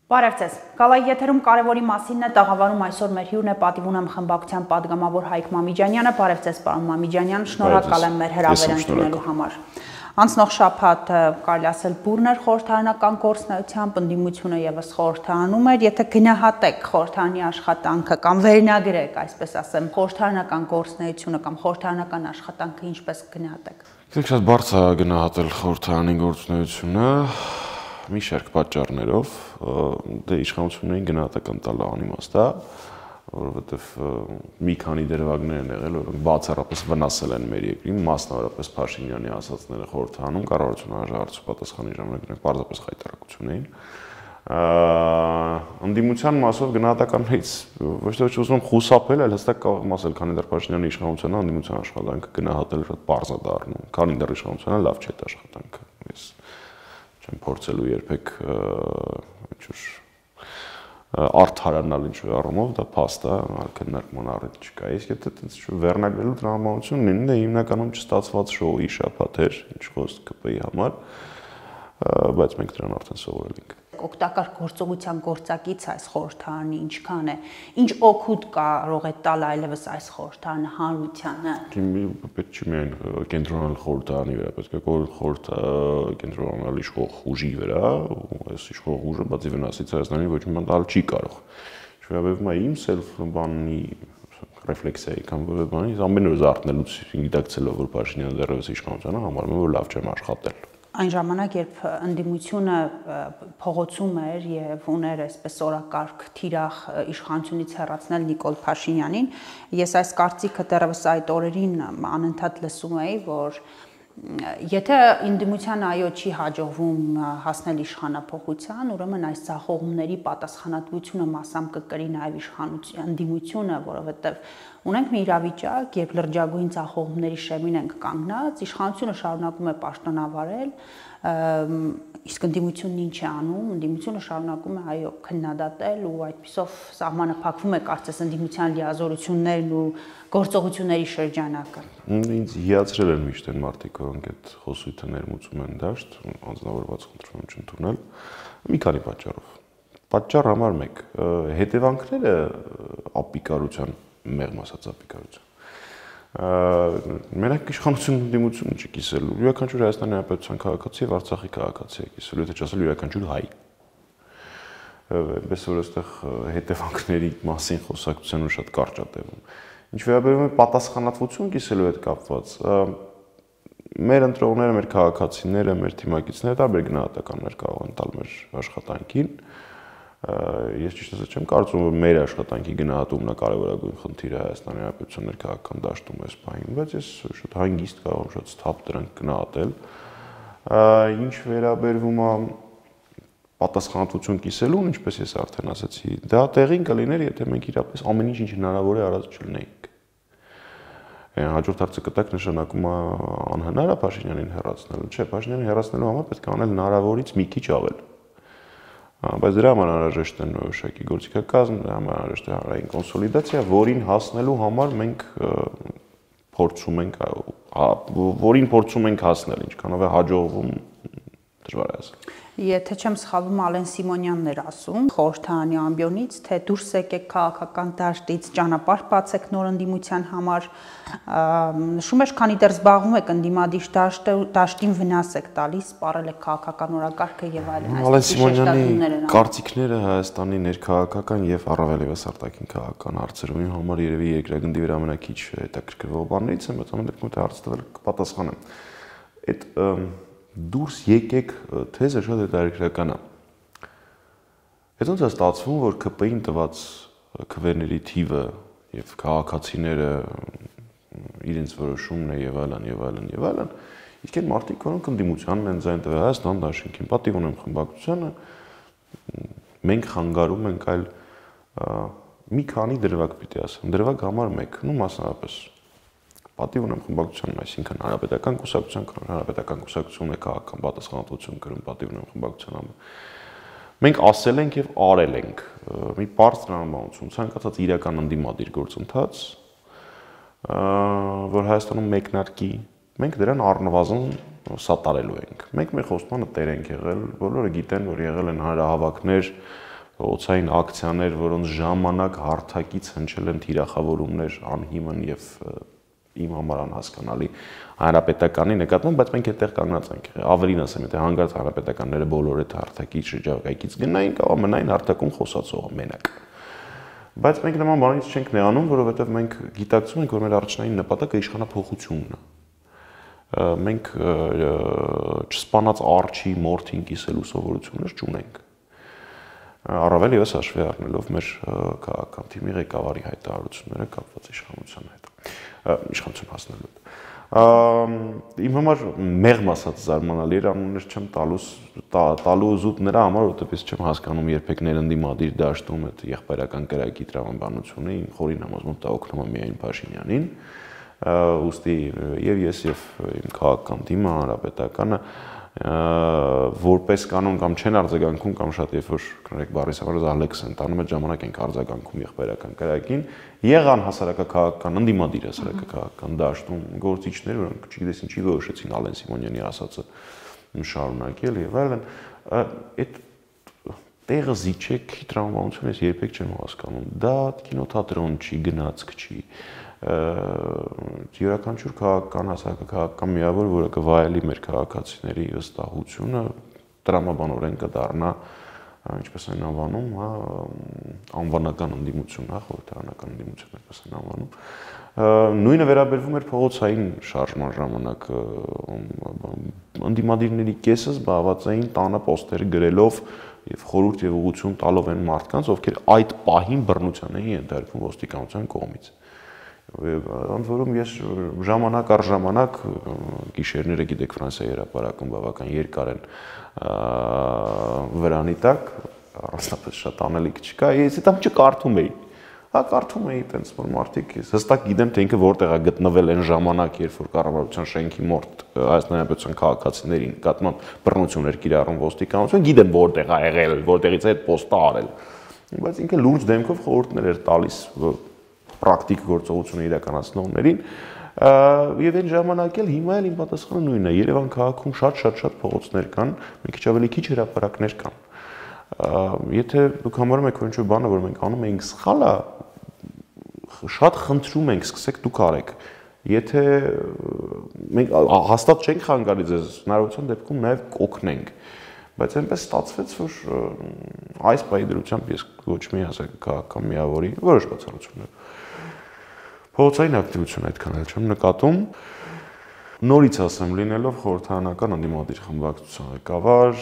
Բարև ձեզ։ Կալայի եթերում կարևորի մասինն է տաղավարում այսօր մեր հյուրն է պատիվ ունեմ խմբակցության падգամավոր Հայկ Մամիջանյանը։ Բարև ձեզ, պարոն Մամիջանյան, շնորհակալ եմ մեր հրավերը ընդունելու համար։ Անցնող շաբաթ կարելի ասել բուրն էր խորհրդարանական գործնեությամբ, ընդդիմությունը եւս խորհրդանում էր, եթե գնահատեք խորհրդարանի աշխատանքը կամ վերնագրեք, այսպես ասեմ, խորհրդարանական գործնեությունը կամ խորհրդարանական աշխատանքը ինչպես կգնահատեք։ Իսկ շատ բարձր է գնահատել խորհրդարանի գործնեությունը մի շարք պատճառներով, դե իշխանություններին գնահատական տալը անիմաստ է, որովհետև մի քանի դրվագներ են եղել, որոնք բացառապես վնասել են մեր երկրին, մասնավորապես Փաշինյանի ասածները խորհրդարանում կառավարությունը հաջողարձու պատասխանի ժամանակ նրանք պարզապես խայտարակություն էին։ Ընդդիմության մասով գնահատականներից ոչ թե ուզում խուսափել, այլ հստակ կարող եմ ասել, քանի դեռ Փաշինյանի իշխանությունը ընդդիմության աշխատանքը գնահատել շատ պարզ է դառնում, քանի դեռ իշխանությունը լավ չէ այդ աշխատանքը։ Ես չեմ փորձելու երբեք արդարանալ ինչ-որ առումով, դա փաստ է, քննարկման առիթ չկա։ Իսկ եթե այդպես վերնագրելու տրամաբանություն լինի, դա հիմնականում չստացված շոուի շաբաթ էր, ինչ խոսք ԿՊ-ի համար, բայց մենք դրան արդեն սովորել ենք։ Օգտակար գործողության գործակից այս խորհրդարանի ինչքան է, ինչ օգուտ կարող է տալ այլևս այս խորհրդարանը հանրությանը։ Պետք չի միայն կենտրոնալ խորհրդարանի վրա, պետք է կենտրոնալ իշխող ուժի վրա, այս իշխող ուժը բացի վնասից Հայաստանին ոչ մի բան տալ չի կարող։ Շվաբևում է իմ սելֆ-բանի ռեֆլեքսիայի կամ որևէ բանի, ամեն օր զարթնելուց գիտակցելով, որ Փաշինյանը դեռևս իշխանությանը համարում է, որ լավ չեմ աշխատել։ Այն ժամանակ, երբ ընդդիմությունը փողոցում էր եւ ուներ այսպես օրակարգ թիրախ իշխանությունից հեռացնել Նիկոլ Փաշինյանին, ես այս կարծիքը դեռևս այդ օրերին անընդհատ լսում էի, որ եթե ընդդիմության այո չի հաջողվում հասնել իշխանափոխության, ուրեմն այս ցախողումների պատասխանատվությունը մասամբ կկրի նաև ընդդիմությունը, որովհետև ունենք մի իրավիճակ, երբ լրջագույն ցախողումների շեմին ենք կանգնած, իշխանությունը շարունակում է պաշտոնավարել, իսկ ընդդիմությունն ինչ է անում, ընդդիմությունը շարունակում է այո քննադատել ու այդպիսով սահմանը փակվում է կարծես ընդդիմության լիազորություններն ու գործողությունների շրջանակը։ Ինձ հիացրել են միշտ այն մարդիկ, որոնք այդ խոսույթը ներմուծում են դաշտ, անձնավորված խնդրում եմ չընդունել, մի քանի պատճառով։ Պատճառ համար 1, հետևանքները ապիկարության, մեղմ ասած ապիկարության։ Մենակ իշխանություն ընդդիմությունը չի կիսելու, յուրաքանչյուր Հայաստանի Հանրապետության քաղաքացի եւ Արցախի քաղաքացի է կիսելու, եթե չասել յուրաքանչյուր հայ։ Այնպես որ այստեղ հետևանքների մասին խոսակցությունը շատ կարճ է տևում։ Ինչ վերաբերում է պատասխանատվություն կիսելու հետ կապված, մեր ընտրողները, մեր քաղաքացիները, մեր թիմակիցները տարբեր գնահատականներ կարող են տալ մեր աշխատանքին։ Ես ճիշտ ասած չեմ կարծում, որ մեր աշխատանքի գնահատումն է կարևորագույն խնդիրը Հայաստանի Հանրապետության ներքաղաքական դաշտում այս պահին, բայց ես շատ հանգիստ կարող եմ շատ սթափ դրանք գնահատել։ Ինչ վերաբերվում է պատասխանատվություն կիսելուն, ինչպես ես արդեն ասացի, դա տեղին կլիներ, եթե մենք իրապես ամեն ինչ հնարավոր է արած չլինեինք։ Հաջորդ հարցը կտակ նշանակում է անհնար է Փաշինյանին հեռացնելու, չէ, Փաշինյանին հեռացնելու համար պետք է անել հնարավորից մի քիչ ավել։ Բայց դրա համար անհրաժեշտ է որոշակի գործիքակազմ, դրա համար անհրաժեշտ է հանրային կոնսոլիդացիա, որին հասնելու համար մենք փորձում ենք, որին փորձում ենք հասնել, ինչքանով է հաջողվում, դժվար է ասել։ Եթե չեմ սխալվում, Ալեն Սիմոնյանն էր ասում խորհրդարանի ամբիոնից, թե դուրս եկեք քաղաքական դաշտից, ճանապարհ բացեք նոր ընդդիմության համար, նշում էր, քանի դեռ զբաղվում եք ընդդիմադիր դաշտին վնաս եք տալիս, սպառել եք քաղաքական օրակարգը եւ այլն։ Ալեն Սիմոնյանի կարծիքները Հայաստանի ներքաղաքական եւ առավել եւս արտաքին քաղաքական հարցերում իմ համար երևի երկրագնդի վրա ամենակիչ հետաքրքրվող բաներից են, բայց ամեն դեպքում թե հարց տվել կպատասխանեմ։ Այդ դուրս եկեք թեզը շատ հետաքրքրական է։ Այդ ոնց է ստացվում, որ ԿՊ-ին տված քվեների թիվը եւ քաղաքացիները իրենց որոշումն է եւ այլն եւ այլն եւ այլն, իսկ այն մարդիկ, որոնք ընդդիմությանն են ձայն տվել Հայաստան դաշինքին, պատիվ ունեմ խմբակցությանը, մենք խանգարում ենք այլ մի քանի դրվագ պիտի ասեմ, դրվագ համար 1, նու մասնավորապես պատիվ ունեմ խմբակցությանն, այսինքն հանրապետական կուսակցության, հանրապետական կուսակցությունն է քաղաքական պատասխանատվություն կրում պատիվ ունեմ խմբակցության համար։ Մենք ասել ենք եւ արել ենք մի բարձր տրամաբանություն, ցանկացած իրական ընդդիմադիր գործընթաց, որ Հայաստանում մեկնարկի, մենք դրան առնվազն սատարելու ենք։ Մենք մեր խոստմանը տեր ենք եղել, բոլորը գիտեն, որ եղել են հանրահավաքներ փողոցային ակցիաներ, որոնց ժամանակ հարթակից հնչել են թիրախավորումներ անհիմն եւ իմ համար անհասկանալի հանրապետականի նկատմամբ, բայց մենք այդտեղ կանգնած ենք։ Ավելին ասեմ, եթե հանգարց հանրապետականները բոլորը այդ հարթակից շրջակայքից գնային, կարող մնային հարթակում խոսացողը մենակ։ Բայց մենք նման բանից չենք նեղանում, որովհետեւ մենք գիտակցում ենք, որ մեր առաջնային նպատակը իշխանափոխությունն է։ Մենք չսպանած արջի մորթին կիսելու սովորություններ չունենք։ Առավել ևս հաշվի առնելով մեր քաղաքական թիմի ղեկավարի հայտարարությունները կապված իշխանության հետ, իշխանություն հասնելու հետ։ Իմ համար մեղմ ասած զարմանալի էր, անուններ չեմ տալու զուտ նրա համար, որովհետև ես չեմ հասկանում երբեք ներընդդիմադիր դաշտում այդ եղբայրական կրակի տրամաբանությունը, իմ խորին համոզմունքով դա օգնում է միայն Փաշինյանին, ուստի եւ ես եւ իմ քաղաքական թիմը, հանրապետականը որպես կանոն կամ չեն արձագանքում կամ շատ երբ որ կներեք բառիս համար Ալեքս են տանում այդ ժամանակ ենք արձագանքում եղբայրական կրակին եղան հասարակական ընդդիմադիր հասարակական դաշտում գործիչներ որոնք չգիտես ինչի որոշեցին Ալեն Սիմոնյանի ասածը շարունակել եւ այլն այդ տեղը զիջեք տրամաբանությունը ես երբեք չեմ հասկանում դա կինոթատրոն չի գնացք չի յուրաքանչյուր քաղաքական հասարակական միավոր, որը կվայելի մեր քաղաքացիների վստահությունը, տրամաբանորեն կդառնա, ինչպես են անվանում, անվանական ընդդիմություն, խորհրդարանական ընդդիմություն, ինչպես են անվանում։ Նույնը վերաբերվում էր փողոցային շարժման ժամանակ ընդդիմադիրների կեսը զբաղված էին տանը պոստեր գրելով եւ խորհուրդ եւ ուղղություն տալով են մարդկանց, ովքեր այդ պահին բռնության էին ենթարկվում ոստիկանության կողմից։ Ընդ որում ես ժամանակ առ ժամանակ գիշերները գիտեք Ֆրանսիայի հրապարակում բավական երկար են վրանի տակ առանձնապես շատ անելիք չկա ես դա չկարդում էի կարդում էի տենց որ մարդիկ հստակ գիտեմ թե ինքը որտեղ է գտնվել այն ժամանակ երբ որ կառավարության շենքի մոտ Հայաստանի Հանրապետության քաղաքացիների նկատմամբ բռնություն էր կիրառում ոստիկանություն գիտեմ որտեղ է եղել որտեղից է այդ պոստը արել բայց ինքը լուրջ դեմքով խորհուրդներ էր տալիս պրակտիկ գործողությունը իրականացնողներին եւ այն ժամանակ էլ հիմա էլ իմ պատասխանը նույնն է Երևան քաղաքում շատ փողոցներ կան մի քիչ ավելի քիչ հրապարակներ կան եթե դուք համարում եք որ ինչ-որ բանը որ մենք անում ենք սխալ է շատ խնդրում ենք սկսեք դուք արեք եթե մենք հաստատ չենք խանգարի ձեզ հնարավորության դեպքում նաեւ կօգնենք բայց այնպես ստացվեց որ այս պահի դրությամբ ես ոչ մի հասարակական միավորի որոշ բացառություններ փողոցային ակտիվություն այդքան էլ չեմ նկատում նորից ասեմ լինելով խորհրդարանական ընդդիմադիր խմբակցության ղեկավար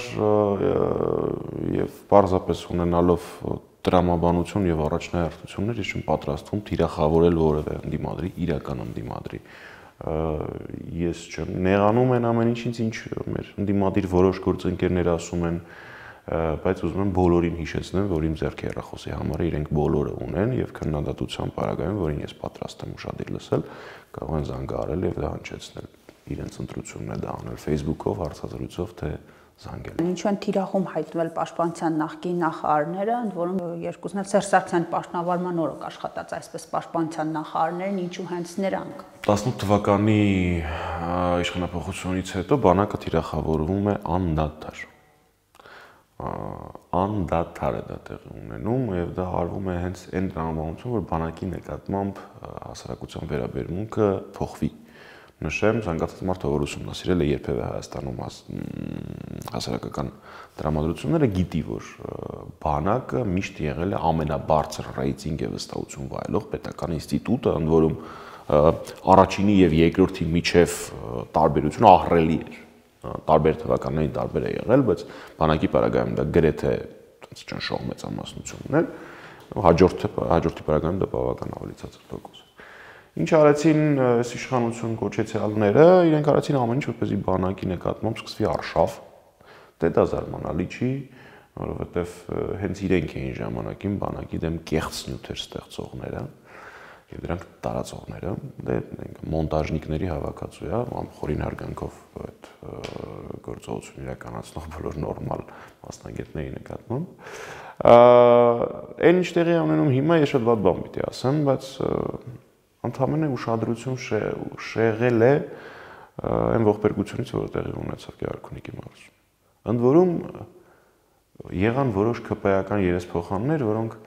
եւ պարզապես ունենալով տրամաբանություն եւ առաջնահերթություններ ես չեմ պատրաստվում թիրախավորել որևէ ընդդիմադրի իրական ընդդիմադրի ես չեմ նեղանում են ամեն ինչից ինչ մեր ընդդիմադիր որոշ գործընկերներ ասում են բայց ուզում եմ բոլորին հիշեցնել, որ իմ ձեռքի հեռախոսի համարը իրենք բոլորը ունեն եւ քննադատության պարագայում, որին ես պատրաստ եմ ուշադիր լսել, կարող են զանգահարել եւ դա հնչեցնել իրենց ընտրությունն է դա անել Facebook-ով, հարցազրույցով, թե զանգել։ Ինչու են թիրախում հայտնվել պաշտպանության նախկին նախարարները, ընդ որում երկուսն էլ Սերժ Սարգսյանի պաշտոնավարման օրոք աշխատած այսպես պաշտպանության նախարարներն, ինչու հենց նրանք։ 18 թվականի իշխանապողությունից հետո բանակը թիրախավորվում է անդադար։ Անդադար է դա տեղի ունենում եւ դա արվում է հենց այն տրամաբանությամբ որ բանակի նկատմամբ հասարակության վերաբերմունքը փոխվի նշեմ ցանկացած մարդը որ ուսումնասիրել է երբևէ Հայաստանում հասարակական տրամադրությունները գիտի որ բանակը միշտ եղել է ամենաբարձր ռեյտինգ եւ վստահություն վայելող պետական ինստիտուտը ընդ որում առաջինի եւ երկրորդի միջև տարբերությունը ահռելի էր տարբեր թվականներին տարբեր է եղել, բայց բանակի պարագայում դա գրեթե ճնշող մեծամասնություն ուներ, հաջորդի պարագայում դա բավական ավելի ցածր տոկոս։ Ինչ արեցին այս իշխանություն կոչեցյալները, իրենք արեցին ամեն ինչ, որպեսզի բանակի նկատմամբ սկսվի արշավ, դե դա զարմանալի չի, որովհետև հենց իրենք էին ժամանակին բանակի դեմ կեղծ նյութեր ստեղծողները, եւ դրանք տարածողները դե մոնտաժնիկների հավաքածու է խորին հարգանքով այդ գործողությունը իրականացնող բոլոր նորմալ մասնագետների նկատմամբ այն ինչ տեղի ունենում հիմա ես շատ վատ բան պիտի ասեմ բայց ընդհանրապես ուշադրություն շեղել է այն ողբերգությունից որը տեղի ունեցավ Գեղարքունիքի մարզում ընդ որում եղան որոշ ԿՊ-ական երեսփոխաններ, որոնք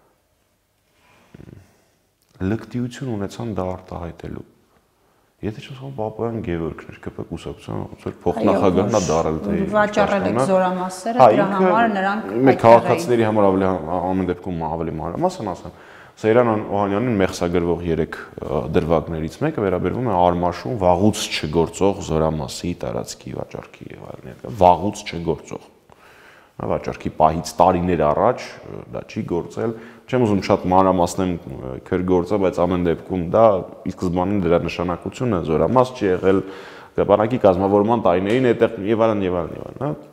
լկտիություն ունեցան դա արտահայտելու։ Եթե չեմ սխալվում, Պապոյան Գևորգն էր ԿՊ կուսակցության ոնց որ փոխնախագահն է դարել թե վաճառել եք զորամասերը, դրա համար նրանք մեր քաղաքացիների համար ավելի ամեն դեպքում ավելի մանրամասն ասեմ։ Սեյրան Օհանյանին մեղսագրվող 3 դրվագներից մեկը վերաբերվում է Արմաշում վաղուց չգործող զորամասի տարածքի վաճառքի եւ այլն։ Վաղուց չգործող վաճառքի պահից տարիներ առաջ դա չի գործել։ Չեմ ուզում շատ մանրամասնեմ քրգործը, բայց ամեն դեպքում դա ի սկզբանին դրա նշանակությունը զորամաս չի եղել, բանակի կազմավորման տարիներին այդտեղ եւ այլն եւ այլն եւ այլն, հա։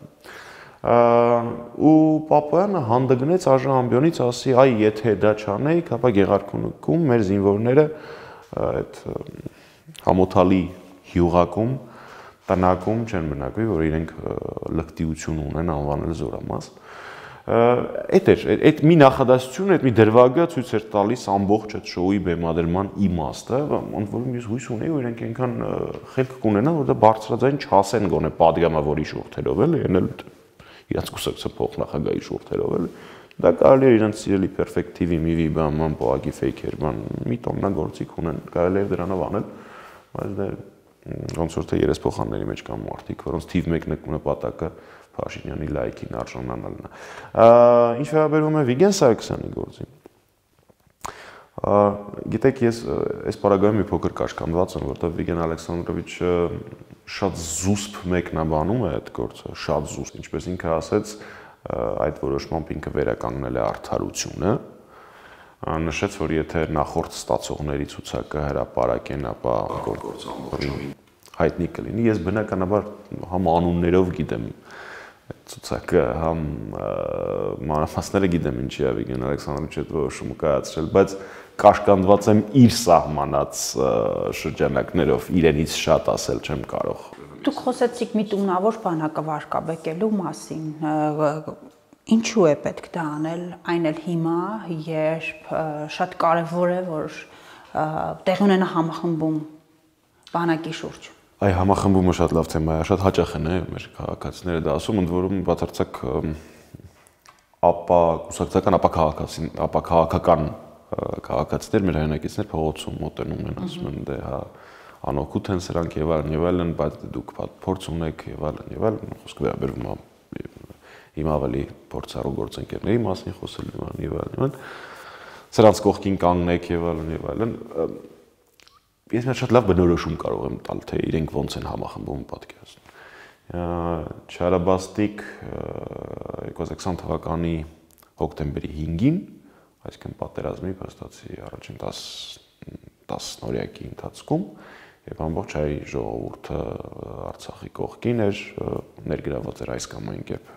Ու Պապոյանը հանդգնեց Աժամբյոնից ասի, այ եթե դա չանեիք, ապա Գեղարքունիքում մեր զինվորները այդ համոթալի հյուղակում տնակում չեն բնակվի, որ իրենք լկտիություն ունեն անվանել զորամաս։ Այդ մի նախադասությունը, այդ մի դրվագը ցույց էր տալիս ամբողջ այդ շոուի բեմադրման իմաստը, ոնց որ ես հույս ունեի, որ իրենք այնքան խելք կունենան, որ դա բարձրաձայն չասեն գոնե падգամավորի շուրթերով էլ, ենել իրենց կուսակցության փոխնախագահի շուրթերով էլ։ Դա կարելի է իրենց սիրելի պերֆեկտիվի միվի բան պոագի ֆեյքեր բան մի տոննա գործիք ունեն, կարելի է դրանով անել, բայց դա ոնց որ թե երեսփոխանների մեջ կան մարդիկ, որոնց թիվ 1 նպատակը Փաշինյանի լայքին արժանանալն է։ Ինչ վերաբերում է Վիգեն Սարգսյանի գործին, գիտեք, ես այս պարագայում մի փոքր կաշկանդված եմ, որտեղ Վիգեն Ալեքսանդրովիչը շատ զուսպ մեկնաբանում է այդ գործը, շատ զուսպ, ինչպես ինքը ասեց, այդ որոշմամբ ինքը վերականգնել է արդարությունը, նշեց, որ եթե նախորդ ստացողների ցուցակը հրապարակեն, ապա գործամբողջովին հայտնի կլինի։ Ես բնականաբար համ անուններով գիտեմ ցուցակը, համ մանրամասները գիտեմ ինչի է Վիգեն Ալեքսանդրովիչը այդ որոշումը կայացրել, բայց կաշկանդված եմ իր սահմանած շրջանակներով, իրենից շատ ասել չեմ կարող։ Դուք խոսեցիք միտումնավոր բանակը վարկաբեկելու մասին, ինչու է պետք դա անել, այն էլ հիմա, երբ շատ կարևոր է, որ տեղի ունենա համախմբում բանակի շուրջ։ Այ համախմբումը շատ լավ թեմա է, շատ հաճախ են մեր քաղաքացիները դա ասում, ընդ որում բացարձակ կուսակցական ապա քաղաքական քաղաքացիներ, մեր հայրենակիցներ փողոցում մոտենում են, ասում են դե հա անօգուտ են սրանք եւ այլն, բայց դուք փորձ ունեք եւ այլն, խոսքը վերաբերվում է հիմա ավելի փորձառու գործընկերների մասին խոսել եւ այլն, սրանց կողքին կանգնեք եւ այլն։ Ես մի շատ լավ բնորոշում կարող եմ տալ, թե իրենք ոնց են համախմբում պատկերացնում։ Չարաբաստիկ 2020 թվականի հոկտեմբերի 5-ին, այսինքն պատերազմի փաստացի առաջին 10 նորյակի ընթացքում, եւ ամբողջ հայ ժողովուրդը Արցախի կողքին էր, ներգրաված էր այս կամ այն կերպ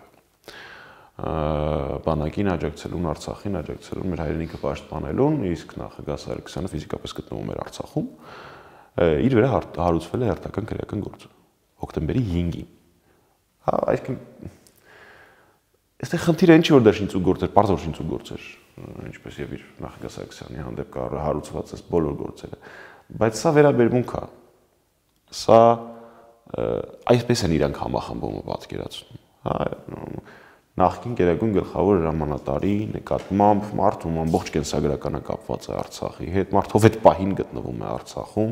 բանակին աջակցելուն, Արցախին աջակցելուն, մեր հայրենիքը պաշտպանելուն, իսկ նախագահ Սարգսյանը ֆիզիկապես գտնվում էր Արցախում, իր վրա հարուցվել է հերթական քրեական գործը հոկտեմբերի 5-ին։ Հա, այսինքն այստեղ խնդիրը ինչի որ դա շինծուգործ էր, պարզ շինծուգործ էր, ինչպես եւ իր նախագահ Սարգսյանի հանդեպ կարող է հարուցված այս բոլոր գործերը, բայց սա վերաբերմունք է։ Սա այսպես են իրանք համախմբումը պատկերացնում։ Հա, նախկին Գերագույն գլխավոր հրամանատարի նկատմամբ մարդ, ում ամբողջ կենսագրականը կապված է Արցախի հետ, մարդով այդ պահին գտնվում է Արցախում,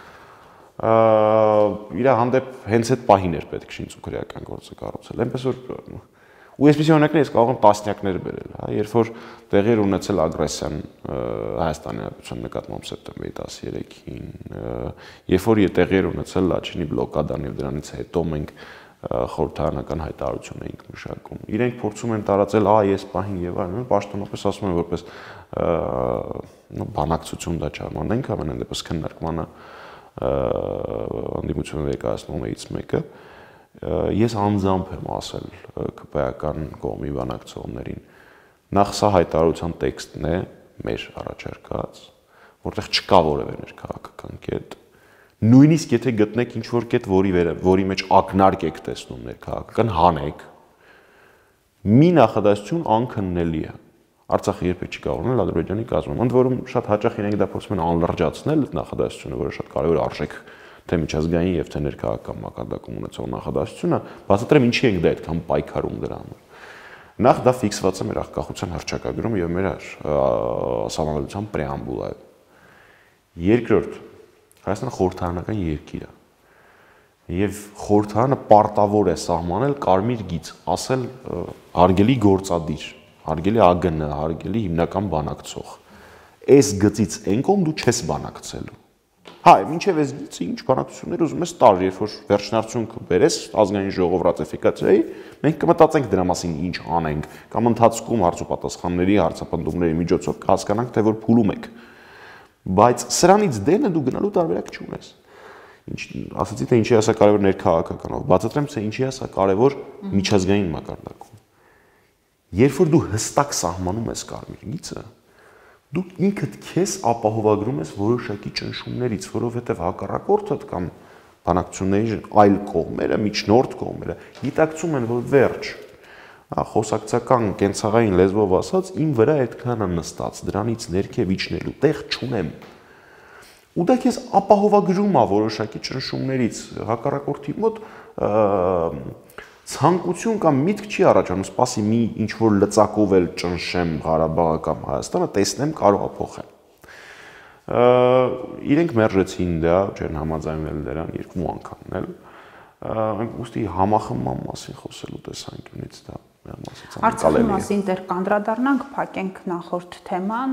իր հանդեպ հենց այդ պահին էր պետք շինծուքրեական գործը կառուցել, այնպես որ ու այսպիսի օրինակներ ես կարող եմ տասնյակներ բերել, հա, երբ որ տեղի էր ունեցել ագրեսիան Հայաստանի Հանրապետության նկատմամբ սեպտեմբերի 13-ին, երբ որ տեղի էր ունեցել Լաչինի բլոկադան եւ դրանից հետո մենք խորհրդարանական հայտարարություն էինք մշակում։ Իրենք փորձում են տարածել այս պահին եւ այլն, պաշտոնապես ասում են որպես բանակցություն դա չարմանենք, ամենայն դեպս քննարկմանը անդիմությունը ներկայացնողներից մեկը։ Ես անձամբ եմ ասել ԿՊ-ական կողմի բանակցողներին, նախ սա հայտարարության տեքստն է մեր առաջարկած, որտեղ չկա որևէ ներքաղաքական կետ։ Նույնիսկ եթե գտնեք ինչ-որ կետ, որի մեջ ակնարկ եք տեսնում ներքաղաքական, հանեք, մի նախադասություն անքննելի է։ Արցախը երբեք չի կարող լինել Ադրբեջանի կազմում։ Ընդ որում շատ հաճախ իրենք դա փորձում են անլրջացնել այդ նախադասությունը, որը շատ կարևոր արժեք թե միջազգային եւ թե ներքաղաքական մակարդակում ունեցող նախադասությունը, բացատրեմ ինչի ենք դա այդքան պայքարում դրա համար։ Նախ դա ֆիքսված է մեր անկախության հռչակագրում եւ մեր համանդրության պրեամբուլայում։ Երկրորդ, Հայաստանը խորհրդարանական երկիր է։ Եվ խորհրդարանը պարտավոր է սահմանել կարմիր գիծ, ասել հարգելի գործադիր, հարգելի ԱԳՆ, հարգելի հիմնական բանակցող։ Այս գծից այն կողմ դու չես բանակցելու։ Հա, մինչև այս գիծը ինչ բանակցություններ ուզում ես տար, երբ որ վերջնարդյունքը բերես ազգային ժողով ռատիֆիկացիայի, մենք կմտածենք դրա մասին ինչ անենք, կամ ընթացքում հարց ու պատասխանների, հարցապնդումների միջոցով կհասկանանք, թե որ փուլում եք։ Բայց սրանից դենը դու գնալու տարբերակ չունես։ Ասացի թե ինչի է սա կարևոր ներքաղաքականով, բացատրեմ թե ինչի է սա կարևոր միջազգային մակարդակում։ Երբ որ դու հստակ սահմանում ես կարմիր գիծը, դու ինքդ քեզ ապահովագրում ես որոշակի ճնշումներից, որովհետև հակառակորդդ կամ բանակցությունների այլ կողմերը, միջնորդ կողմերը գիտակցում են, որ վերջ, խոսակցական կենցաղային լեզվով ասած, իմ վրա այդքան է նստած, դրանից ներքև իջնելու տեղ չունեմ։ Ու դա քեզ ապահովագրում է որոշակի ճնշումներից, հակառակորդի մոտ ցանկություն կամ միտք չի առաջանում, սպասի մի ինչ որ լծակով էլ ճնշեմ Ղարաբաղը կամ Հայաստանը, տեսնեմ կարող է փոխել։ Իրենք մերժեցին դա, չեն համաձայնվել դրան երկու անգամն էլ։ Ուստի համախմբման մասին խոսելու տեսանկյունից դա Արցախի մասին դեռ կանդրադառնանք, փակենք նախորդ թեման,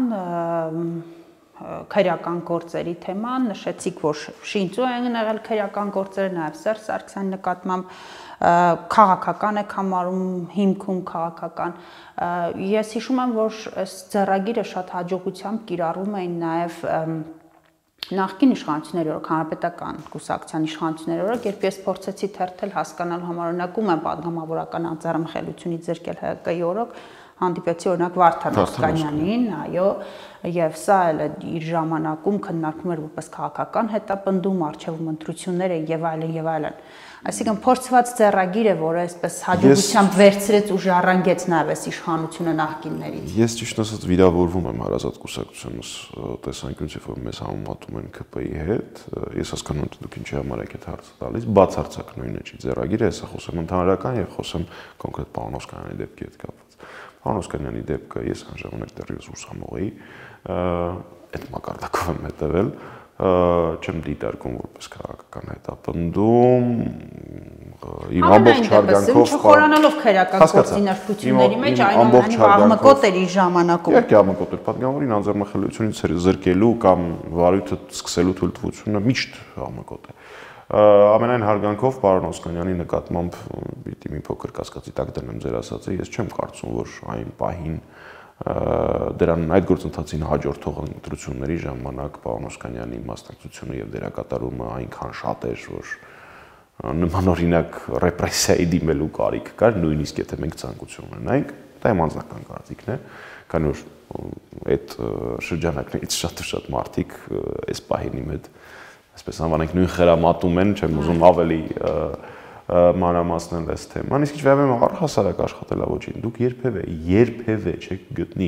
քրեական գործերի թեման, նշեցիք, որ շինծու են եղել քրեական գործերը, նաև Սերժ Սարգսյանի նկատմամբ քաղաքական եք համարում, հիմքում քաղաքական։ Ես հիշում եմ, որ այս ձեռագիրը շատ հաջողությամբ կիրառում էին նաև նախկին իշխանությունների օրոք, հանրապետական կուսակցության իշխանությունների օրոք, երբ ես փորձեցի թերթել հասկանալու համար, օրինակ ում են պատգամավորական անձեռամխելությունից զրկել ՀԿ-ի օրոք, հանդիպեցի օրինակ Վարդան Օսկանյանին, այո, եւ սա էլ իր ժամանակում քննարկվում էր որպես քաղաքական հետապնդում, արժևում ընտրությունները եւ այլն եւ այլն։ Այսինքն փորձված ձեռագիր է, որը այսպես հաջողությամբ վերցրեց ու ժառանգեց նաեւ այս իշխանությունը նախկիններից։ Ես ճիշտ ասած վիրավորվում եմ հարազատ կուսակցությունս տեսանկյունից, որ մեզ համեմատում են ԿՊ-ի հետ։ Ես հասկանում եմ, դուք ինչի համար եք այդ հարցը տալիս, բացարձակ նույնը չի ձեռագիրը, հեսա խոսեմ ընդհանրական եւ խոսեմ կոնկրետ պարոն Օսկանյանի դեպքի հետ կապված։ Պարոն Օսկանյանի դեպքը ես անժամանակ դեռևս ուսանող էի, այդ մակարդակով եմ հետևել, չեմ դիտարկում որպես քաղաքական հետապնդում, իմ ամբողջ հարգանքով չխորանալով քրեական գործի նրբությունների մեջ այնուամենայնիվ աղմկոտ էր իր ժամանակում։ Իհարկե աղմկոտ էր, պատգամավորին անձեռնմխելիությունից զրկելու կամ վարույթը սկսելու թույլտվությունը միշտ աղմկոտ է։ Ամենայն հարգանքով պարոն Օսկանյանի նկատմամբ պիտի մի փոքր կասկածի տակ դնեմ ձեր ասածը, ես չեմ կարծում, որ այն պահին դրան այդ գործընթացին հաջորդող ընտրությունների ժամանակ պարոն Օսկանյանի մասնակցությունը եւ դերակատարումը այնքան շատ էր, որ նմանօրինակ ռեպրեսիայի դիմելու կարիք կար, նույնիսկ եթե մենք ցանկություն ունենայինք, դա իմ անձնական կարծիքն է, քանի որ այդ շրջանակներից շատ մարդիկ այս պահին իմ հետ այսպես անվանենք նույն խրամատում են, չեմ ուզում ավելի մանրամասնել այս թեման, իսկ ինչ վերաբերում առհասարակ աշխատելավոճին, դուք երբևէ չեք գտնի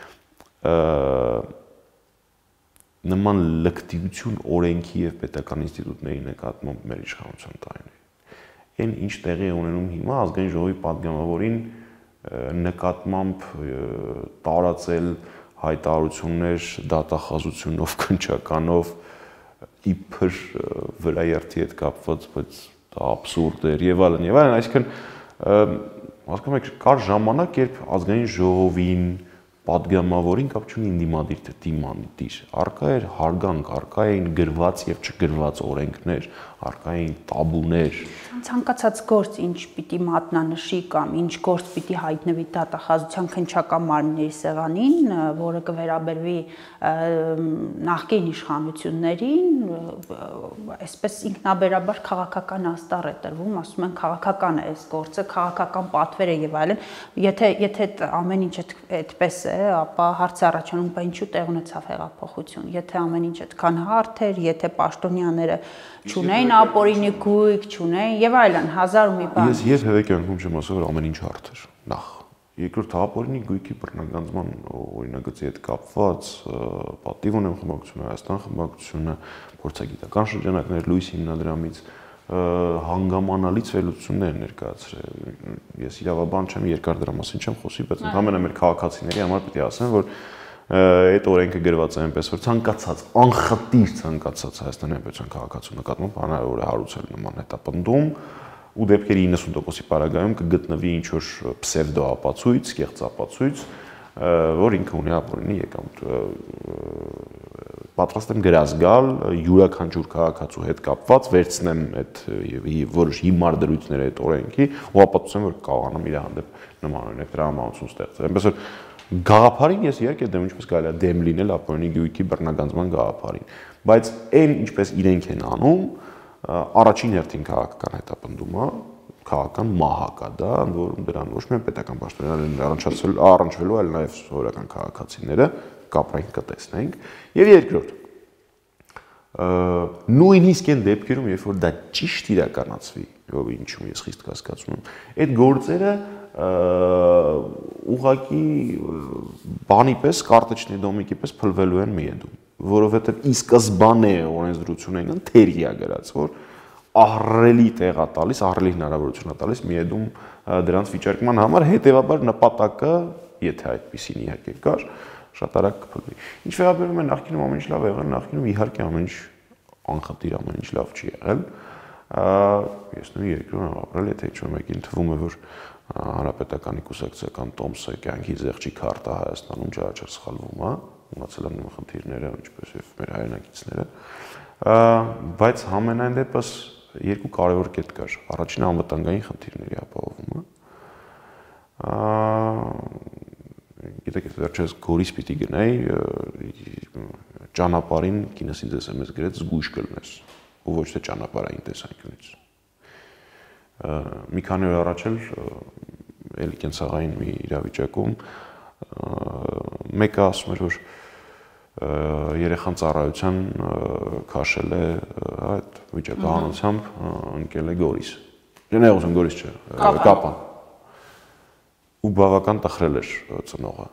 նման լկտիություն օրենքի եւ պետական ինստիտուտների նկատմամբ մեր իշխանության տարիներին։ Այն ինչ տեղի է ունենում հիմա ազգային ժողովի պատգամավորին նկատմամբ տարածել հայտարարություններ դատախազությունով, քննչականով իբր վրայերթի հետ կապված, բայց դա աբսուրդ էր եւ այլն, այսինքն հասկանում եք, կար ժամանակ, երբ ազգային ժողովին պատգամավորին կապ չունի ինդիմադիր թե դիմադիր, առկա էր հարգանք, առկա էին գրված եւ չգրված օրենքներ, առկա էին տաբուներ։ Ցանկացած գործ ինչ պիտի մատնանշի կամ ինչ գործ պիտի հայտնվի դատախազության քննչական մարմինների սեղանին, որը կվերաբերվի նախկին իշխանություններին, այսպես ինքնաբերաբար քաղաքական աստառ է տրվում, ասում են քաղաքական է այս գործը, քաղաքական պատվեր է եւ այլն։ Եթե ամեն ինչ այդպես է, ապա հարց է առաջանում, բա ինչու տեղ ունեցավ հեղափոխություն։ Եթե ամեն ինչ այդքան հարթ էր, եթե պաշտոնյաները չունեին ապօրինի գույք, չունեին եւ այլն, հազար ու մի բան։ Ես երբևէ կյանքում չեմ ասել, որ ամեն ինչ հարթ էր։ Նախ, երկրորդ ապօրինի գույքի բռնագանձման օրինագծի հետ կապված պատիվ ունեմ խմբակցությունը, Հայաստան խմբակցությունը, փորձագիտական շրջանակներ լույս հիմնադրամից հանգամանալից վերլուծություններ ներկայացրել։ Ես իրավաբան չեմ, երկար դրա մասին չեմ խոսի, բայց ընդհանրապես մեր քաղաքացիների համար պետք է ասեմ, որ այդ օրենքը գրված է այնպես, որ ցանկացած, անխտիր ցանկացած Հայաստանի Հանրապետության քաղաքացու նկատմամբ հնարավոր է հարուցել նման հետապնդում, ու դեպքերի 90%-ի պարագայում կգտնվի ինչ-որ պսևդո ապացույց, կեղծ ապացույց, որ ինքը ունի ապօրինի եկամուտ։ Պատրաստ եմ գրած գալ յուրաքանչյուր քաղաքացու հետ կապված, վերցնեմ այդ որոշ հիմար դրույթներ այդ օրենքի ու ապացուցեմ, որ կարողանամ իր հանդեպ նման օրինակ տրամաբանություն ստեղծել։ Այնպես որ գաղափարին ես իհարկե դեմ, ինչպես կարելի է դեմ լինել ապօրինի գույքի բռնագանձման գաղափարին, բայց այն ինչպես իրենք են անում, առաջին հերթին քաղաքական հետապնդումը, քաղաքական մահա կա դա, ընդ որում դրան ոչ միայն պետական պաշտոնյաներն առնչվելու, այլ նաև սովորական քաղաքացիները կապրենք կտեսնենք, եւ երկրորդ նույնիսկ այն դեպքերում, երբ որ դա ճիշտ իրականացվի, ով ինչու ես խիստ կասկածում եմ, այդ գործերը ուղղակի բանի պես, կարտեչնի դոմիկի պես փլվելու են միեդում, որովհետեւ ի սկզբանե օրենսդրություն են թերիա գրած, որ ահռելի տեղ է տալիս, ահռելի հնարավորություն է տալիս միեդում դրանց վիճարկման համար, հետեւաբար նպատակը, եթե այդպեսին իհարկե կար, շատ արագ կփլվի։ Ինչ վերաբերում է նախկինում ամեն ինչ լավ եղել, նախկինում իհարկե ամեն ինչ անխտիր, ամեն ինչ լավ չի եղել։ Ես նույն երկրում եմ ապրել, եթե ինչ-որ մեկին թվում է, որ հանրապետականի կուսակցական տոմսը կյանքի զեղչի քարտը Հայաստանում ջահաճար սխալվում է, ունեցել են նույն խնդիրները, ինչպես եւ մեր հայրենակիցները, բայց համենայն դեպս երկու կարևոր կետ կար։ Առաջինը անվտանգային խնդիրների ապահովումը։ Գիտեք, վերջերս Գորիս պիտի գնայի ճանապարհին կինս ինձ SMS գրեց զգույշ կլնես, ու ոչ թե ճանապարհային տեսանկյունից։ Մի քանի օր առաջ էլ կենցաղային մի իրավիճակում մեկը ասում էր, որ երեխան ծառայության քաշել է այդ վիճակահանությամբ ընկել է Գորիս։ Չեն ուզում Գորիս չէ, Կապան։ Ու բավական տխրել էր ծնողը։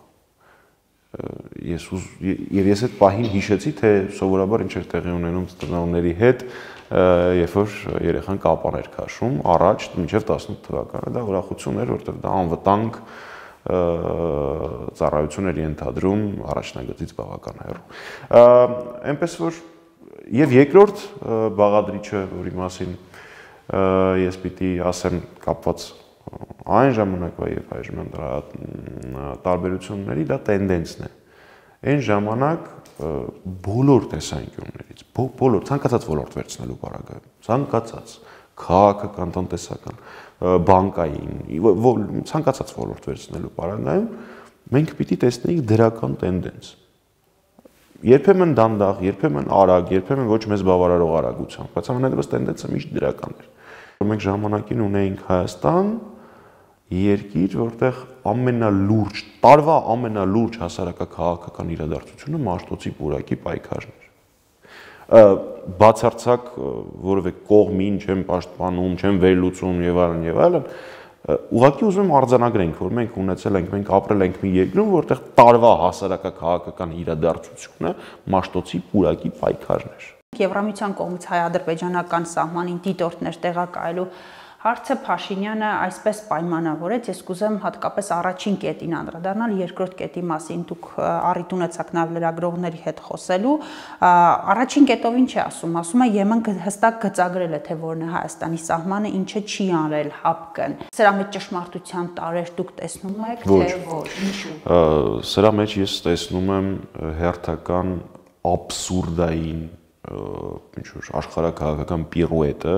Ես այդ պահին հիշեցի, թե սովորաբար ինչ էր տեղի ունենում ծնողների հետ, երբ որ երեխան Կապան էր քաշում, առաջ մինչև 18 թվականը դա ուրախություն էր, որտեղ դա անվտանգ ծառայություն էր ենթադրում առաջնագծից բավական հեռու։ Այնպես որ եւ երկրորդ բաղադրիչը, որի մասին ես պիտի ասեմ կապված այն ժամանակվա եւ այժմ տարբերությունների, դա տենդենսն է։ Այն ժամանակ բոլոր տեսանկյուններից, բոլոր ցանկացած ոլորտ վերցնելու պարագայում, ցանկացած քաղաքական, տնտեսական, բանկային, ցանկացած ոլորտ վերցնելու պարագայում մենք պիտի տեսնեինք դրական տենդենս։ Երբեմն դանդաղ, երբեմն արագ, երբեմն ոչ մեզ բավարարող արագությամբ, բայց ամենևս տենդենսը միշտ դրական էր։ Մենք ժամանակին ունեինք Հայաստան, երկիր, որտեղ տարվա ամենալուրջ հասարակաքաղաքական իրադարձությունը Մաշտոցի պուրակի պայքարն էր։ Բացարձակ որևէ կողմին չեմ պաշտպանում, չեմ վերլուծում եւ այլն եւ այլն, ուղղակի ուզում եմ արձանագրենք, որ մենք ունեցել ենք, մենք ապրել ենք մի երկրում, որտեղ տարվա հասարակաքաղաքական իրադարձությունը Մաշտոցի պուրակի պայքարն էր։ Եվրամիության կողմից հայ-ադրբեջանական սահմանին դիտորդներ տեղակայելու հարցը Փաշինյանը այսպես պայմանավորեց, ես կուզեմ հատկապես առաջին կետին անդրադառնալ, երկրորդ կետի մասին դուք առիթ ունեցաք նաև լրագրողների հետ խոսելու, առաջին կետով ինչ է ասում, ասում է Եմեն հստակ գծագրել է, թե որն է Հայաստանի սահմանը, ինչը չի արել ՀԱՊԿ-ն։ Սրա մեջ ճշմարտության տարեր դուք տեսնում եք, թե ոչ, ինչու։ Սրա մեջ ես տեսնում եմ հերթական աբսուրդային ինչ-որ աշխարհաքաղաքական պիրուետը,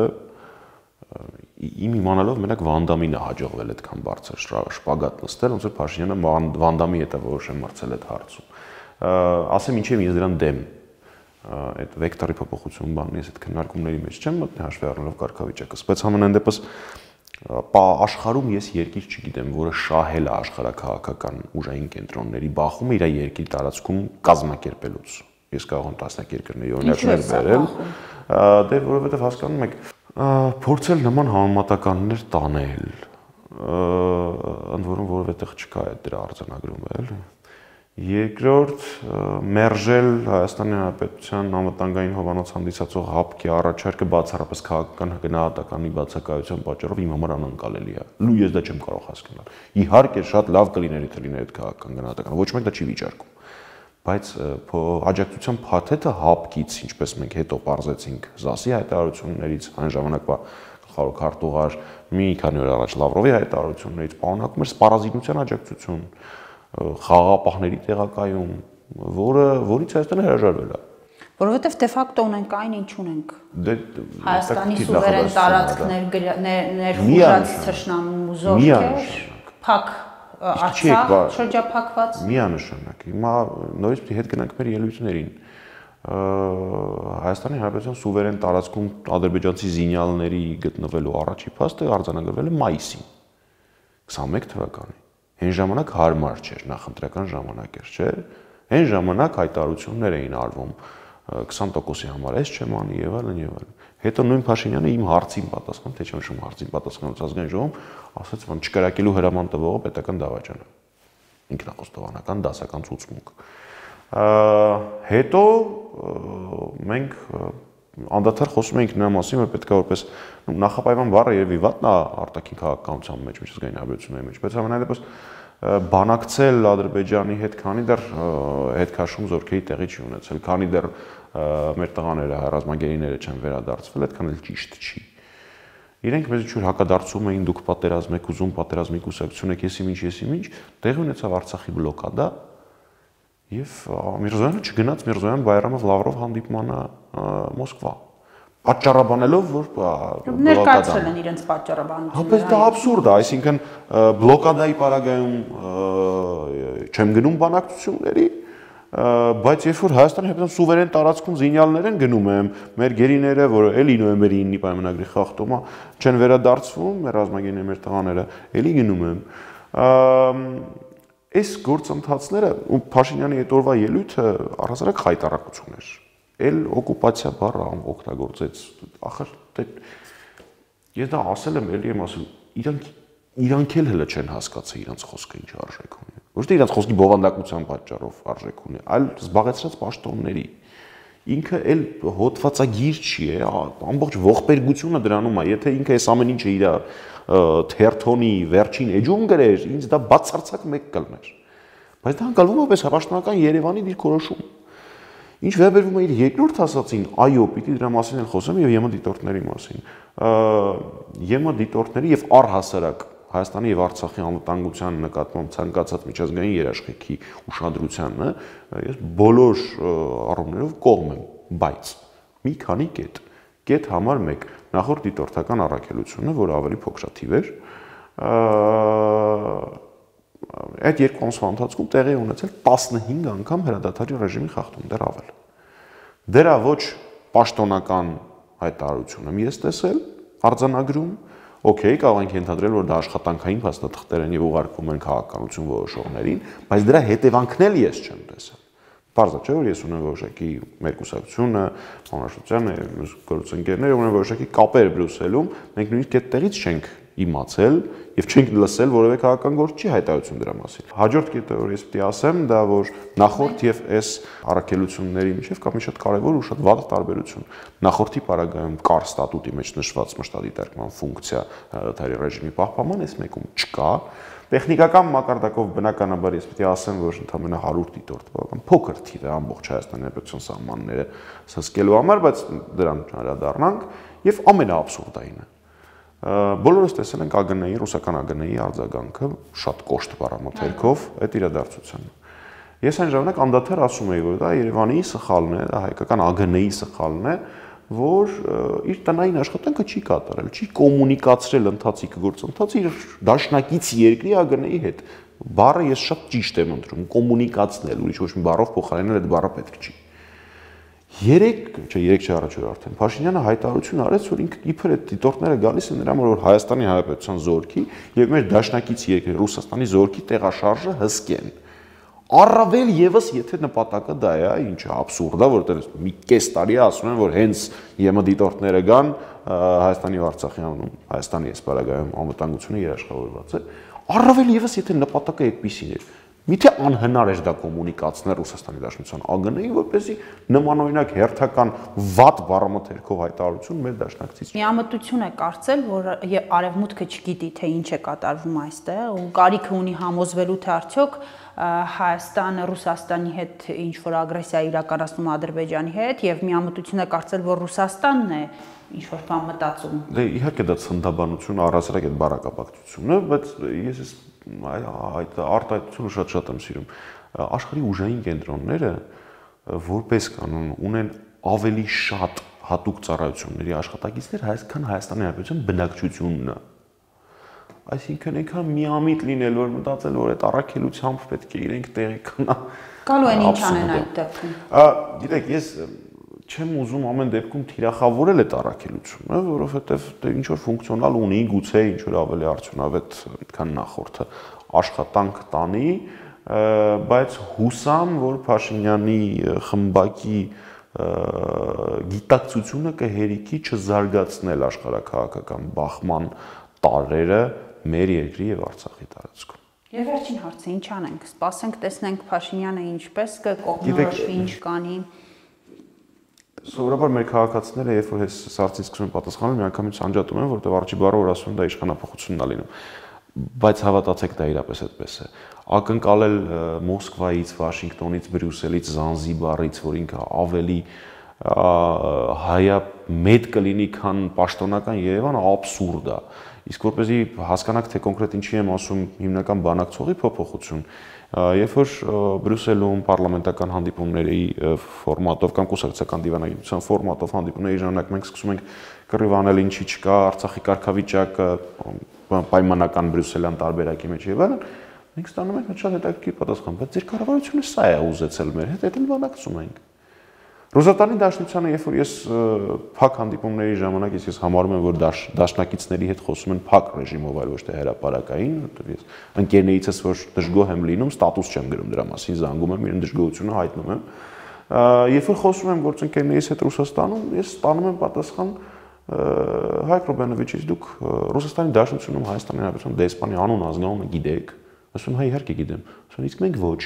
իմ իմանալով մենակ Վանդամին է հաջողվել այդքան բարձր շպագատ նստել, ոնց որ Փաշինյանը Վանդամի հետ է որոշեմ մրցել այդ հարցում։ Ասեմ ինչի եմ ես դրան դեմ, այդ վեկտորի փոփոխություն բանն ես այդ քննարկումների մեջ չեմ մտնի հաշվի առնելով կարգավիճակը, բայց համենայն դեպս աշխարհում ես երկիր չգիտեմ, որը շահել է աշխարհաքաղաքական ուժային կենտրոնների բախումը իր երկրի տարածքում կազմակերպելուց։ Ես կարող եմ տասնյակ երկրների օրինակներ բերել, դե որովհետև հասկանում եք, փորձել նման համեմատականներ տանել, ընդ որում որևէ տեղ չկա այդ դրա արձանագրումը, էլի։ Երկրորդ, մերժել Հայաստանի Հանրապետության անվտանգային հովանոց հանդիսացող հապկի առաջարկը բացառապես քաղաքական գնահատականի բացակայության պատճառով իմ համար անընկալելի է։ Լու ես դա չեմ կարող հասկանալ։ Իհարկե շատ լավ կլիներ եթե լիներ այդ քաղաքական գնահատականը, ոչ մեկ դա չի վիճարկում։ Բայց աջակցության փաթեթը հապկից, ինչպես մենք հետո պարզեցինք ԶԱՍ-ի հայտարարություններից, այն ժամանակվա գլխավոր քարտուղար մի քանի օր առաջ Լավրովի հայտարարություններից պարունակում էր սպառազինության աջակցություն, խաղաղապահների տեղակայում, որից Հայաստանը հրաժարվել է։ Որովհետև դե ֆակտո ունենք այն, ինչ ունենք։ Դե Հայաստանի սուվերեն տարածքներ ներխուժած թշնամու զորքեր, փակ Արցախ շրջափակված։ Միանշանակ։ Հիմա նորից պետք է հետ գնանք մեր ելույթներին։ Հայաստանի Հանրապետության սուվերեն տարածքում ադրբեջանցի զինյալների գտնվելու առաջի փաստը արձանագրվել է մայիսին 21 թվականի։ Այն ժամանակ հարմար չէր, նախընտրական ժամանակ էր, չէ՞։ Այն ժամանակ հայտարարություններ էին արվում 20%-ի համար էս չեմ անի եւ այլն եւ այլն։ Հետո նույն Փաշինյանը իմ հարցին պատասխան, թե չեմ շում հարցին պատասխանած ազգային ժողովում, ասաց, որ չկրակելու հրաման տվողը պետական դավաճան է։ Ինքնախոստովանական դասական ցուցմունք։ Հետո մենք անդադար խոսում ենք նրա մասին, որ պետք է որպես նախապայման բառը երևի վատն է արտաքին քաղաքականության մեջ, միջազգային հարաբերությունների մեջ, բայց ամենայնիվս բանակցել Ադրբեջանի հետ, քանի դեռ հետքաշում զորքերի տեղի չի ունեցել, քանի դեռ մեր տղաները, ռազմագերիները չեն վերադարձվել, այդքան էլ ճիշտ չի։ Իրենք մեզ ինչ-որ հակադարձում էին, դուք պատերազմ եք ուզում, պատերազմի կուսակցություն եք, եսիմինչ, տեղի ունեցավ Արցախի բլոկադա, եւ Միրզոյանը չգնաց Միրզոյան Բայրամով Լավրով հանդիպմանը Մոսկվա։ Պատճառաբանելով, որ ներկայացրել են իրենց պատճառաբանությունը։ Բայց դա աբսուրդ է, այսինքն բլոկադայի պարագայում չեմ գնում բանակցությունների, բայց երբ որ Հայաստանի Հանրապետության սուվերեն տարածքում զինյալներ են գնում եմ, մեր գերիները, որը էլի նոյեմբերի 9-ի պայմանագրի խախտումա չեն վերադարձվում, մեր ռազմագերիները, մեր տղաները էլի գնում եմ։ Այս գործընթացները ու Փաշինյանի այդ օրվա ելույթը առհասարակ խայտարակություն էր։ Էլ օկուպացիա բառը օգտագործեց, ախր ես դա ասել եմ, էլի եմ ասում, իրանք էլ հələ չեն հասկացել իրանց խոսքը ինչ արժեք ունի։ Ոչ թե իրանց խոսքի բովանդակության պատճառով արժեք ունի, այլ զբաղեցրած պաշտոնների։ Ինքը էլ հոդվածագիր չի, ամբողջ ողբերգությունը դրանում է, եթե ինքը այս ամեն ինչը իր թերթոնի վերջին էջում գրեր, ինձ դա բացարձակ մեկ կլներ։ Բայց դա անցալվում է պես պաշտոնական Երևանի դիրքորոշում։ Ինչ վերաբերվում է իր երկրորդ ասացին, այո, պիտի դրա մասին էլ խոսեմ եւ ԵՄ դիտորդների մասին։ ԵՄ դիտորդների եւ առհասարակ Հայաստանի եւ Արցախի անվտանգության նկատմամբ ցանկացած միջազգային երաշխիքի ուշադրությանը ես բոլոր առումներով կողմ եմ, բայց մի քանի կետ։ Կետ համար 1 նախորդ դիտորդական առաքելությունը, որը ավելի փոքրաթիվ էր, այդ երկու ամսվա ընթացքում տեղի ունեցել 15 անգամ հրադադարի ռեժիմի խախտում, դեռ ավել։ Դրա ոչ պաշտոնական հայտարարություն եմ ես տեսել արձանագրում, օքեյ, կարող ենք ենթադրել, որ դա աշխատանքային փաստաթղթեր են եւ ուղարկվում են քաղաքականություն որոշողներին, բայց դրա հետևանքն էլ ես չեմ տեսել։ Պարզ է, չէ՞ որ ես ունեմ որոշակի մեր կուսակցությունը, հանրաշրջանը, գործընկերները ունեն որոշակի կապեր Բրյուսելում, մենք նույնիսկ այդտեղից չենք իմացել եւ չենք լսել որևէ քաղաքական գործչի հայտարարություն դրա մասին։ Հաջորդ կետը, որ ես պիտի ասեմ, դա որ նախորդ եւ այս առաքելությունների միջեւ կա մի շատ կարեւոր ու շատ վատ տարբերություն։ Նախորդի պարագայում կար ստատուտի մեջ նշված մշտադիտարկման ֆունկցիա հրադադարի ռեժիմի պահպանման, այս մեկում չկա։ Տեխնիկական մակարդակով բնականաբար ես պիտի ասեմ, որ ընդամենը 100 դիտորդ բավական փոքր թիվ է ամբողջ Հայաստանի Հանրապետության սահմանները սսկելու համար, բայց դրան հրադառնանք եւ ամենաաբսուրդայինը բոլորս տեսել ենք ԱԳՆ-ի, ռուսական ԱԳՆ-ի արձագանքը շատ կոշտ բառամթերքով այդ իրադարձությանը։ Ես այն ժամանակ անդադար ասում էի, որ դա Երևանի սխալն է, դա հայկական ԱԳՆ-ի սխալն է, որ իր տնային աշխատանքը չի կատարել, չի կոմունիկացրել ընթացիկ գործընթացը իր դաշնակից երկրի ԱԳՆ-ի հետ։ Բառը ես շատ ճիշտ եմ ընտրում, կոմունիկացնել, ուրիշ ոչ մի բառով փոխարինել այդ բառը պետք չի։ 3 առաջ որ արդեն Փաշինյանը հայտարարություն արեց, որ ինքը իբր այդ դիտորդները գալիս են նրան, որ Հայաստանի Հանրապետության զորքի եւ մեր դաշնակից երկրի Ռուսաստանի զորքի տեղաշարժը հսկեն։ Առավել եւս եթե նպատակը դա է, ինչը աբսուրդ է, որտեղ մի կես տարի ասում են, որ հենց ԵՄ դիտորդները գան Հայաստանի ու Արցախի անում, Հայաստանի այս պարագայում անվտանգությունը երաշխավորված է։ Առավել եւս եթե նպատակը այդպեսին էր, Միթե անհնար էր դա կոմունիկացնել Ռուսաստանի Դաշնության ԱԳՆ-ին, որպեսզի նմանօրինակ հերթական վատ բառամթերքով հայտարարություն մեր դաշնակցից։ Միամտություն է կարծել, որ արևմուտքը չգիտի, թե ինչ է կատարվում այստեղ, ու կարիքը ունի համոզվելու, թե արդյոք Հայաստանը Ռուսաստանի հետ ինչ որ ագրեսիա իրականացնում Ադրբեջանի հետ, եւ միամտություն է կարծել, որ Ռուսաստանն է ինչ որ բան մտածում։ Դե իհարկե դա ցնդաբանություն, առասարակ այդ բարակապակցությունն է, բայց ես այդ արտահայտությունը շատ եմ սիրում։ Աշխարհի ուժային կենտրոնները որպես կանոն ունեն ավելի շատ հատուկ ծառայությունների աշխատակիցներ, քան Հայաստանի Հանրապետության բնակչությունն է։ Այսինքն այնքան միամիտ լինել, որ մտածել, որ այդ առաքելությամբ պետք է իրենք տեղի կնա։ Գալու են ինչ անեն այդ դեպքում։ Գիտեք, ես չեմ ուզում ամեն դեպքում թիրախավորել այդ առաքելությունը, որովհետև դե ինչ որ ֆունկցիոնալ ունի, գուցե ինչ որ ավելի արդյունավետ, քան նախորդը աշխատանք տանի, բայց հուսամ, որ Փաշինյանի խմբակի գիտակցությունը կհերիքի չզարգացնել աշխարհաքաղաքական բախման տարրերը մեր երկրի եւ Արցախի տարածքում։ Եվ վերջին հարցը, ինչ անենք, սպասենք, տեսնենք Փաշինյանը ինչպես կկողմնորոշվի, ինչ կանի։ Սովորաբար մեր քաղաքացիները, երբ որ այս հարցին սկսում են պատասխանել, միանգամից անջատում են, որտեղ առաջի բառը որ ասում են դա իշխանապահությունն է լինում։ Բայց հավատացեք, դա իրապես այդպես է։ Ակնկալել Մոսկվայից, Վաշինգտոնից, Բրյուսելից, Զանզիբարից, որ ինքը ավելի հայա մեծ կլինի, քան պաշտոնական Երևանը, աբսուրդ է։ Իսկ որպեսզի հասկանաք, թե կոնկրետ ինչի եմ ասում, հիմնական բանակցողի փոփոխություն, երբ որ Բրյուսելում պարլամենտական հանդիպումների ֆորմատով կամ կուսակցական դիվանագիտության ֆորմատով հանդիպումների ժամանակ մենք սկսում ենք կռիվանել ինչի չկա, Արցախի կարգավիճակը պայմանական բրյուսելյան տարբերակի մեջ եւ այլն, մենք ստանում ենք շատ հետաքրքիր պատասխան, բայց ձեր կառավարությունը սա է ուզեցել մեր հետ, դա բանակցում ենք։ Ռուսաստանի Դաշնությանը, երբ որ ես փակ հանդիպումների ժամանակ ես համարում եմ, որ դաշնակիցների հետ խոսում են փակ ռեժիմով, այլ ոչ թե հրապարակային, որտեղ ես ընկերներիցս որ դժգոհ եմ լինում, ստատուս չեմ գրում դրա մասին, զանգում եմ, իրեն դժգոհությունը հայտնում եմ։ Երբ որ խոսում եմ գործընկերներիս հետ Ռուսաստանում, ես ստանում եմ պատասխան Հայկ Ռոբյանովիչից, դուք Ռուսաստանի Դաշնությունում Հայաստանի Հանրապետության դեսպանի անուն ազգանունը գիտեք։ Ասում եմ, իհարկե գիտեմ։ Ասում իսկ մենք ոչ։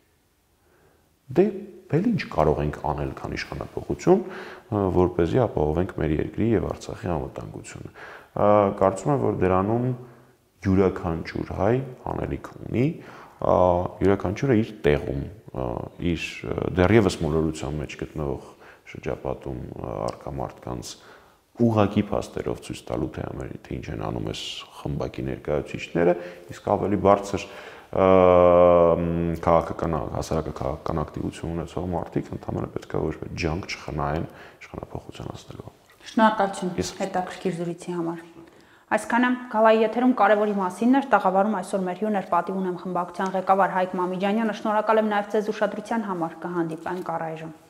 Դե Բել ինչ կարող ենք անել քան իշխանապողություն, որպեսզի ապահովենք մեր երկրի եւ Արցախի անվտանգությունը։ Կարծում եմ, որ դրանում յուրաքանչյուր հայ անելիք ունի, յուրաքանչյուրը իր տեղում, իր դեռևս մոլորության մեջ գտնվող շրջապատում արկա մարդկանց ուղղակի փաստերով ցույց տալու թե ինչ են անում այս խմբակի ներկայացուցիչները, իսկ ավելի բարձր քաղաքական հասարակական ակտիվություն ունեցող մարդիկ ընդհանրապես պետք է ոչ մի ջանք չխնայեն իշխանապահության հասնելու համար։ Շնորհակալություն հետաքրքիր զրույցի համար։ Այսքանը գալայի եթերում կարևորի մասինն էր, տաղավարում այսօր մեր հյուրն էր, պատիվ ունեմ խմբակցության ղեկավար Հայկ Մամիջանյանը, շնորհակալ եմ նաև ձեզ ուշադրության համար, կհանդիպենք առայժմ։